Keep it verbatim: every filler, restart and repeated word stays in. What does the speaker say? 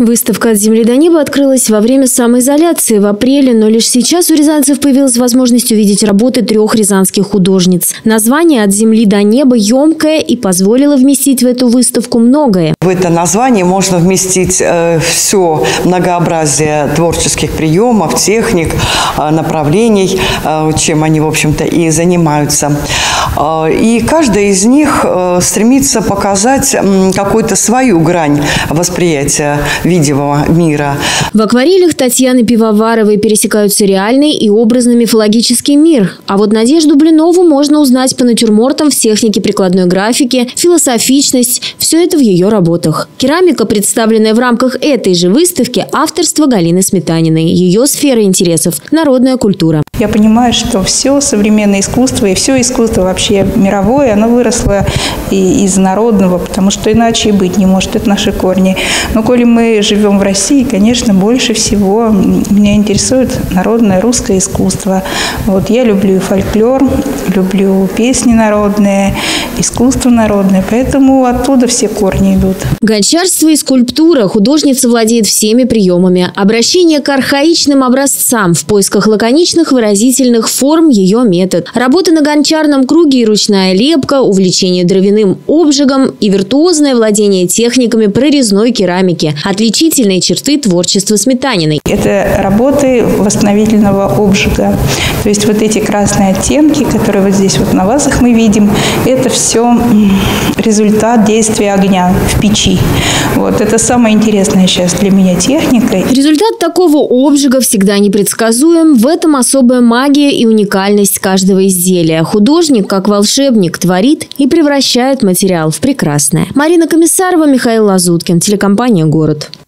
Выставка «От земли до неба» открылась во время самоизоляции в апреле, но лишь сейчас у рязанцев появилась возможность увидеть работы трех рязанских художниц. Название «От земли до неба» емкое и позволило вместить в эту выставку многое. В это название можно вместить э, все многообразие творческих приемов, техник, э, направлений, э, чем они, в общем-то, и занимаются. Э, и каждая из них э, стремится показать э, какую-то свою грань восприятия видимого мира. В акварелях Татьяны Пивоваровой пересекаются реальный и образно-мифологический мир. А вот Надежду Блинову можно узнать по натюрмортам в технике прикладной графики, философичность – все это в ее работах. Керамика, представленная в рамках этой же выставки, авторство Галины Сметаниной. Ее сфера интересов – народная культура. Я понимаю, что все современное искусство и все искусство вообще мировое, оно выросло и из народного, потому что иначе и быть не может. Это наши корни. Но коли мы живем в России, конечно, больше всего меня интересует народное русское искусство. Вот я люблю фольклор, люблю песни народные, искусство народное, поэтому оттуда все корни идут. Гончарство и скульптура. Художница владеет всеми приемами. Обращение к архаичным образцам в поисках лаконичных выразительных форм – ее метод. Работа на гончарном круге и ручная лепка, увлечение дровяным обжигом и виртуозное владение техниками прорезной керамики – отличительные черты творчества Сметаниной. Это работы восстановительного обжига. То есть вот эти красные оттенки, которые вот здесь вот на вазах мы видим, это все результат действия огня в печи. Вот это самое интересное сейчас для меня техника. Результат такого обжига всегда непредсказуем. В этом особая магия и уникальность каждого изделия. Художник, как волшебник, творит и превращает материал в прекрасное. Марина Комиссарова, Михаил Лазуткин, телекомпания «Город».